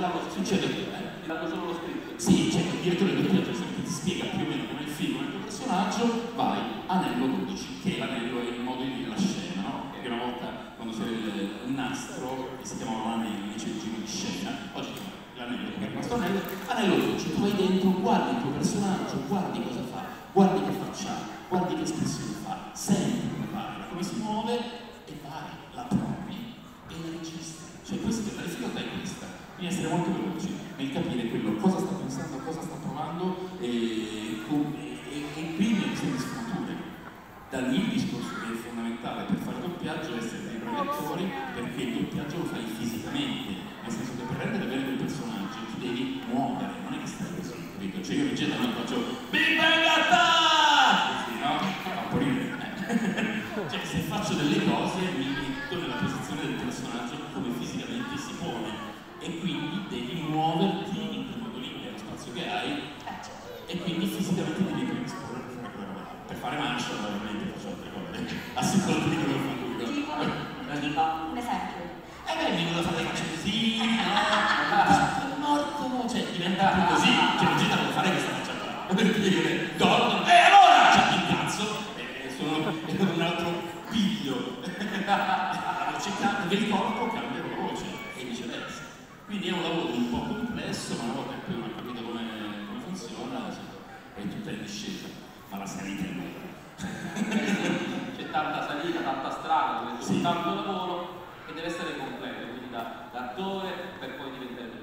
succede che danno solo lo scritto. sì, cioè il direttore del doppiaggio ti spiega più o meno come il film, come il tuo personaggio, vai, anello 12, che l'anello è il modo di dire la scena, no? Perché una volta quando c'era il nastro, che si chiamava l'anello, invece il giro di scena, oggi l'anello, perché è rimasto anello 12, tu vai dentro, guardi il tuo personaggio, guardi cosa fa, guardi che faccia, guardi che espressione fa, senti come parla, come si muove e vai, la provi e la registri. Cioè la difficoltà è questa, quindi essere molto veloci nel capire quello, cosa sta pensando, cosa sta provando e quindi le questioni di sfumature. Da lì il discorso che è fondamentale per fare doppiaggio è essere dei bravi attori, perché il doppiaggio lo fai fisicamente, nel senso che per rendere bene quei personaggi ti devi muovere, non è che stai così, capito? Cioè io mi giro e faccio Big Bang Attack! Così, no? Fa un po' ridere. Cioè se faccio delle cose mi metto nella posizione del personaggio come fisicamente si pone e quindi devi muoverti in quel modo lì, è lo spazio che hai e quindi fisicamente devi predisporre per fare quella roba. Per fare Marshall ovviamente faccio altre cose, a seconda di quello che fa lui. Tipo un esempio. Beh, mi voglio fare le facce così, no? Morto, cioè diventa più così, cioè non c'è da fare questa faccia qua. Per dire, Gordon, e allora! C'ha il cazzo, sono un altro piglio. Vedi corpo, cambia la voce e viceversa. Quindi è un lavoro un po' complesso, ma una volta che uno ha capito come funziona, è tutta in discesa, ma la salita è C'è tanta salita, tanta strada, sì. tanto lavoro che deve essere completo, quindi da attore per poi diventare